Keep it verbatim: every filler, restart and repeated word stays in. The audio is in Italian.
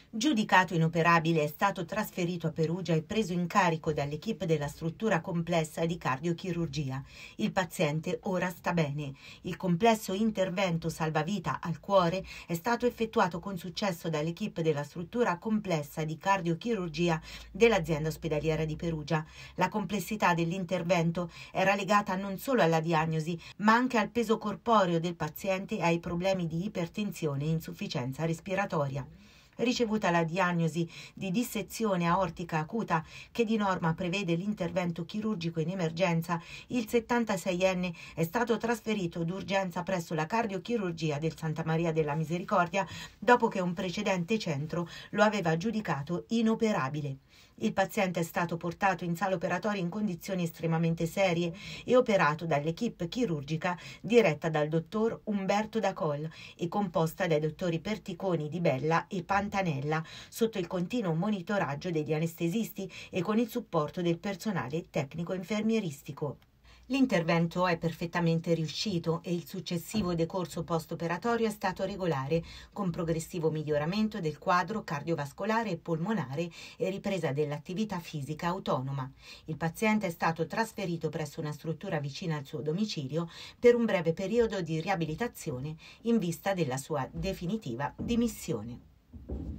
Giudicato inoperabile, è stato trasferito a Perugia e preso in carico dall'equipe della struttura complessa di cardiochirurgia. Il paziente ora sta bene. Il complesso intervento salvavita al cuore è stato effettuato con successo dall'equipe della struttura complessa di cardiochirurgia dell'azienda ospedaliera di Perugia. La complessità dell'intervento era legata non solo alla diagnosi, ma anche al peso corporeo del paziente e ai problemi di ipertensione e insufficienza respiratoria. Ricevuta la diagnosi di dissezione aortica acuta, che di norma prevede l'intervento chirurgico in emergenza, il settantaseienne è stato trasferito d'urgenza presso la cardiochirurgia del Santa Maria della Misericordia dopo che un precedente centro lo aveva giudicato inoperabile. Il paziente è stato portato in sala operatoria in condizioni estremamente serie e operato dall'equipe chirurgica diretta dal dottor Umberto Dacol e composta dai dottori Perticoni di Bella e Pantanella, sotto il continuo monitoraggio degli anestesisti e con il supporto del personale tecnico-infermieristico. L'intervento è perfettamente riuscito e il successivo decorso post-operatorio è stato regolare, con progressivo miglioramento del quadro cardiovascolare e polmonare e ripresa dell'attività fisica autonoma. Il paziente è stato trasferito presso una struttura vicina al suo domicilio per un breve periodo di riabilitazione in vista della sua definitiva dimissione.